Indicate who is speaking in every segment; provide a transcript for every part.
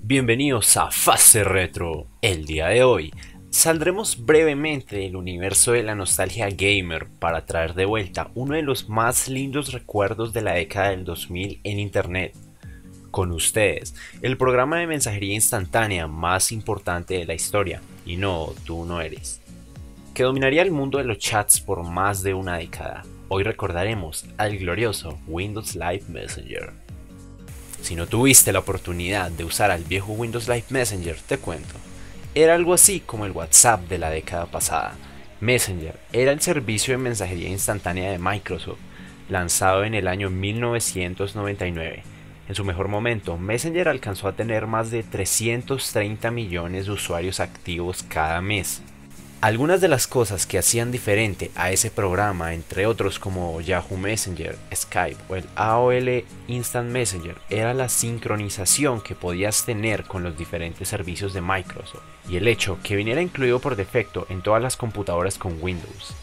Speaker 1: Bienvenidos a Fase Retro. El día de hoy saldremos brevemente del universo de la nostalgia gamer para traer de vuelta uno de los más lindos recuerdos de la década del 2000 en internet. Con ustedes, el programa de mensajería instantánea más importante de la historia, y no, tú no eres, que dominaría el mundo de los chats por más de una década. Hoy recordaremos al glorioso Windows Live Messenger. Si no tuviste la oportunidad de usar al viejo Windows Live Messenger, te cuento. Era algo así como el WhatsApp de la década pasada. Messenger era el servicio de mensajería instantánea de Microsoft, lanzado en el año 1999. En su mejor momento, Messenger alcanzó a tener más de 330 millones de usuarios activos cada mes. Algunas de las cosas que hacían diferente a ese programa, entre otros como Yahoo Messenger, Skype o el AOL Instant Messenger, era la sincronización que podías tener con los diferentes servicios de Microsoft y el hecho que viniera incluido por defecto en todas las computadoras con Windows.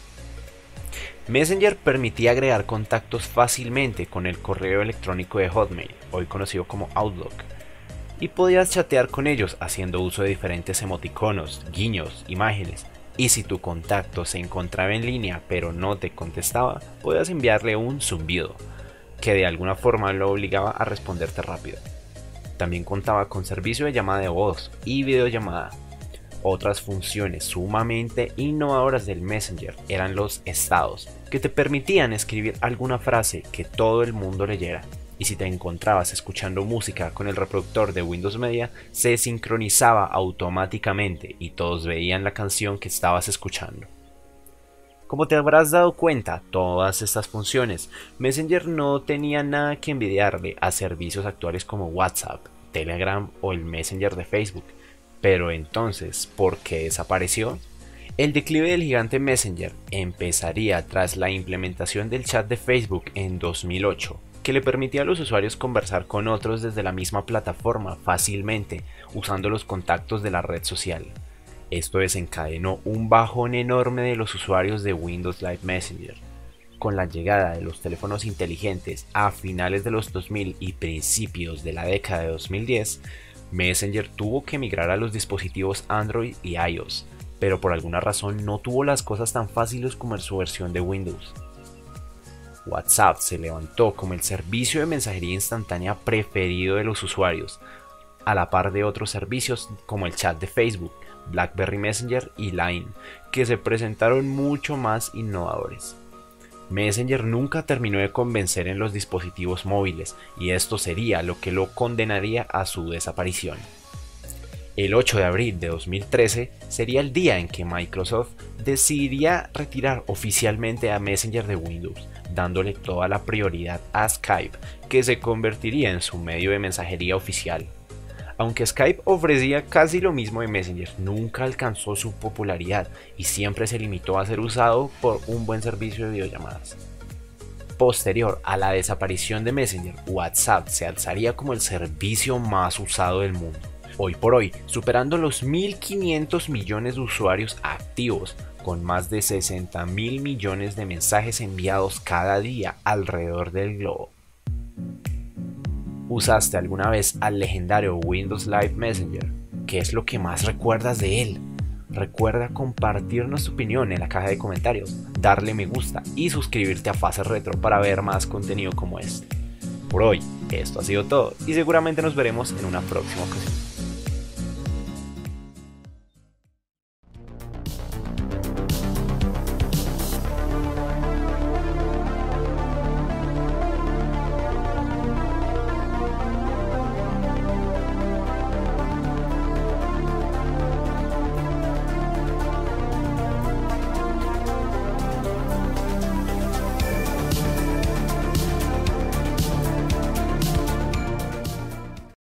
Speaker 1: Messenger permitía agregar contactos fácilmente con el correo electrónico de Hotmail, hoy conocido como Outlook, y podías chatear con ellos haciendo uso de diferentes emoticonos, guiños, imágenes. Y si tu contacto se encontraba en línea pero no te contestaba, podías enviarle un zumbido, que de alguna forma lo obligaba a responderte rápido. También contaba con servicio de llamada de voz y videollamada. Otras funciones sumamente innovadoras del Messenger eran los estados, que te permitían escribir alguna frase que todo el mundo leyera. Y si te encontrabas escuchando música con el reproductor de Windows Media, se sincronizaba automáticamente y todos veían la canción que estabas escuchando. Como te habrás dado cuenta, todas estas funciones, Messenger no tenía nada que envidiarle a servicios actuales como WhatsApp, Telegram o el Messenger de Facebook. Pero entonces, ¿por qué desapareció? El declive del gigante Messenger empezaría tras la implementación del chat de Facebook en 2008. Que le permitía a los usuarios conversar con otros desde la misma plataforma fácilmente, usando los contactos de la red social. Esto desencadenó un bajón enorme de los usuarios de Windows Live Messenger. Con la llegada de los teléfonos inteligentes a finales de los 2000 y principios de la década de 2010, Messenger tuvo que migrar a los dispositivos Android y iOS, pero por alguna razón no tuvo las cosas tan fáciles como en su versión de Windows. WhatsApp se levantó como el servicio de mensajería instantánea preferido de los usuarios, a la par de otros servicios como el chat de Facebook, BlackBerry Messenger y Line, que se presentaron mucho más innovadores. Messenger nunca terminó de convencer en los dispositivos móviles, y esto sería lo que lo condenaría a su desaparición. El 8 de abril de 2013 sería el día en que Microsoft decidiría retirar oficialmente a Messenger de Windows, dándole toda la prioridad a Skype, que se convertiría en su medio de mensajería oficial. Aunque Skype ofrecía casi lo mismo de Messenger, nunca alcanzó su popularidad y siempre se limitó a ser usado por un buen servicio de videollamadas. Posterior a la desaparición de Messenger, WhatsApp se alzaría como el servicio más usado del mundo. Hoy por hoy, superando los 1.500 millones de usuarios activos, con más de 60.000 millones de mensajes enviados cada día alrededor del globo. ¿Usaste alguna vez al legendario Windows Live Messenger? ¿Qué es lo que más recuerdas de él? Recuerda compartirnos tu opinión en la caja de comentarios, darle me gusta y suscribirte a Fase Retro para ver más contenido como este. Por hoy, esto ha sido todo y seguramente nos veremos en una próxima ocasión.